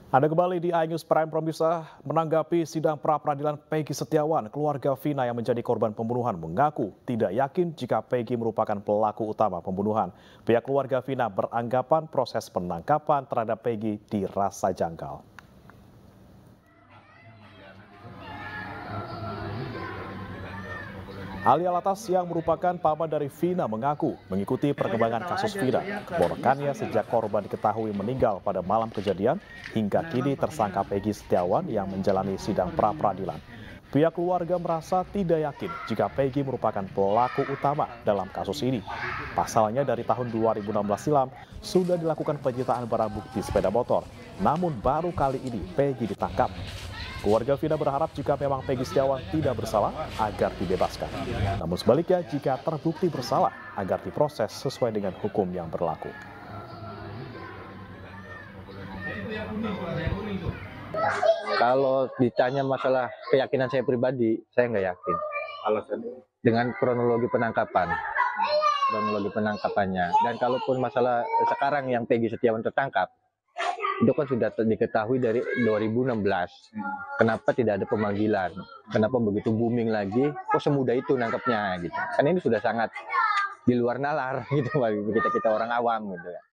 Anda kembali di iNews Prime Pemirsa. Menanggapi sidang pra-peradilan Peggy Setiawan, keluarga Vina yang menjadi korban pembunuhan mengaku tidak yakin jika Peggy merupakan pelaku utama pembunuhan. Pihak keluarga Vina beranggapan proses penangkapan terhadap Peggy dirasa janggal. Ali Alatas yang merupakan paman dari Vina mengaku mengikuti perkembangan kasus Vina. Keponakannya sejak korban diketahui meninggal pada malam kejadian hingga kini tersangka Peggy Setiawan yang menjalani sidang pra-peradilan. Pihak keluarga merasa tidak yakin jika Peggy merupakan pelaku utama dalam kasus ini. Pasalnya dari tahun 2016 silam sudah dilakukan penyitaan barang bukti sepeda motor. Namun baru kali ini Peggy ditangkap. Keluarga Vina berharap jika memang Peggy Setiawan tidak bersalah agar dibebaskan. Namun sebaliknya jika terbukti bersalah agar diproses sesuai dengan hukum yang berlaku. Kalau ditanya masalah keyakinan saya pribadi, saya nggak yakin. Dengan kronologi penangkapannya. Dan kalaupun masalah sekarang yang Peggy Setiawan tertangkap, itu kan sudah diketahui dari 2016. Kenapa tidak ada pemanggilan? Kenapa begitu booming lagi? Kok semudah itu nangkepnya gitu? Kan ini sudah sangat di luar nalar gitu bagi kita orang awam gitu.